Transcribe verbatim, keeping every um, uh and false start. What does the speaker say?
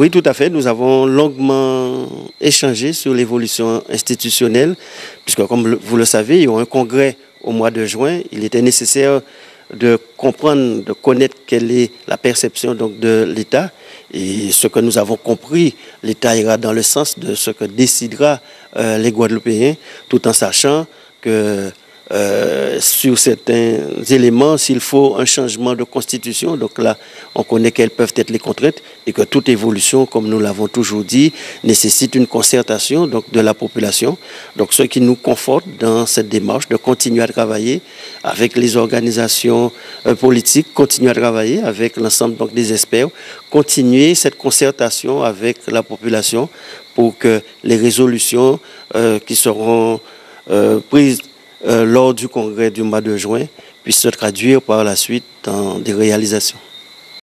Oui, tout à fait. Nous avons longuement échangé sur l'évolution institutionnelle, puisque comme vous le savez, il y a un congrès au mois de juin. Il était nécessaire de comprendre, de connaître quelle est la perception donc, de l'État. Et ce que nous avons compris, l'État ira dans le sens de ce que décidera euh, les Guadeloupéens, tout en sachant que euh, sur certains éléments, s'il faut un changement de constitution, donc là, on connaît quelles peuvent être les contraintes et que toute évolution, comme nous l'avons toujours dit, nécessite une concertation donc, de la population. Donc ce qui nous conforte dans cette démarche de continuer à travailler avec les organisations euh, politiques, continuer à travailler avec l'ensemble donc, des experts, continuer cette concertation avec la population pour que les résolutions euh, qui seront euh, prises euh, lors du congrès du mois de juin puissent se traduire par la suite dans des réalisations.